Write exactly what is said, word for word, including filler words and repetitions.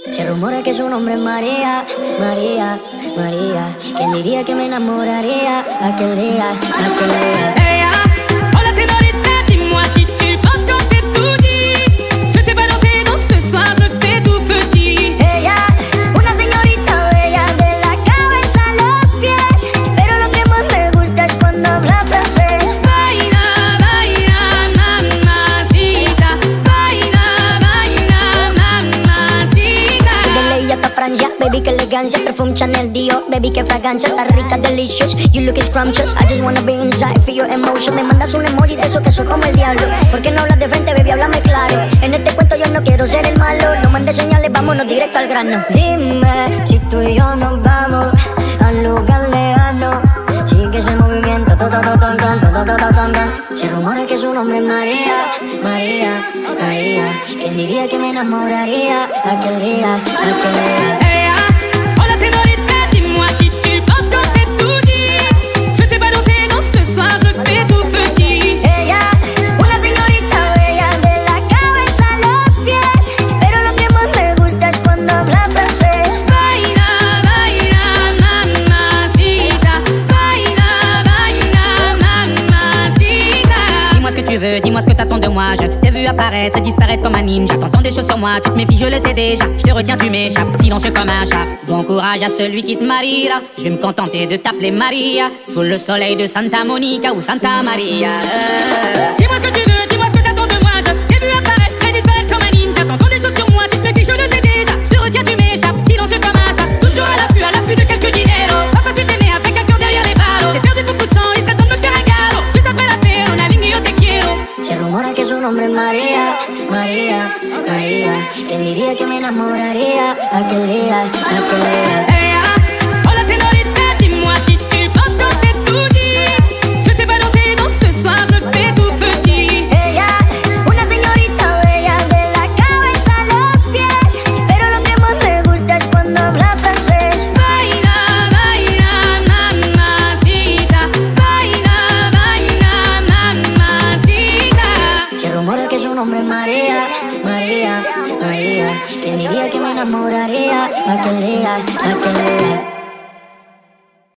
Se rumora que su nombre es María, María, María. ¿Quién diría que me enamoraría aquel día, aquel día? Hey, ah, hola señorita, dis-moi si tu penses qu'on s'est tout dit. Je t'ai balancé donc ce soir je me fais tout petit. Ella, una señorita bella de la cabeza a los pies, pero lo que más me gusta es cuando habla francés. Baila, baila, mamacita. Baila, baila, mamacita. Desde ella hasta Francia, baby, qué elegancia. Perfume Chanel, Dior, baby, qué fragancia. Está rica, delicious, you look scrumptious. I just wanna be inside, feel your emotion. Me mandas un emoji de eso que soy como el diablo. ¿Por qué no hablas de frente, baby? Háblame claro. En este cuento yo no quiero ser el malo. No mandes señales, vámonos directo al grano. Dime si tú y yo nos vamos al lugar lejano. Sigue ese movimiento, to, to, to, ton, ton, to, to, to, to, ton, ton. Se rumora que su nombre es María, María, María. ¿Quién diría que me enamoraría aquel día, aquel día? Hey, ah, hola señorita, dis-moi si tu penses qu'on s'est tout dit. Je t'ai balancé donc ce soir je me fais tout petit. Ella, una señorita bella de la cabeza a los pies, pero lo que más me gusta es cuando habla francés. Baila, baila, mamacita. Baila, baila, mamacita. Dis-moi ce que tu veux, dis-moi ce que t'attends de moi. Je t'ai vu apparaître et disparaître comme un ninja. T'entends des choses sur moi, tu te méfies, je le sais déjà. Je te retiens, tu m'échappes, silencieux comme un chat. Bon courage à celui qui te mariera. Je vais me contenter de t'appeler Maria, sous le soleil de Santa Monica ou Santa Maria. Euh. Dis-moi ce que tu veux, dis-moi ce que t'attends de moi. Je t'ai vu apparaître et disparaître comme un ninja. T'entends des choses sur moi, tu te méfies, je le sais déjà. Je te retiens, tu m'échappes, silencieux comme un chat. Toujours à l'affût, à l'affût de quelques dinero. Pas facile d'aimer avec un cœur derrière les barreaux. J'ai perdu beaucoup de sang et ça tente de me faire un galop. Juste après la paix, on aligne yo te quiero. Se rumora que su nombre es María, María, María. ¿Quién diría que me enamoraría aquel día, aquel día? Hey, ah, hola señorita, dis-moi si tu penses qu'on s'est tout dit. Je t'ai balancé donc ce soir je me fais tout petit. Ella, una señorita bella de la cabeza a los pies, pero lo que más me gusta es cuando habla francés. Baila, baila, mamacita. Baila, baila, mamacita. Se rumora que su nombre es María, María, María. ¿Quién diría que me enamoraría aquel día, aquel día?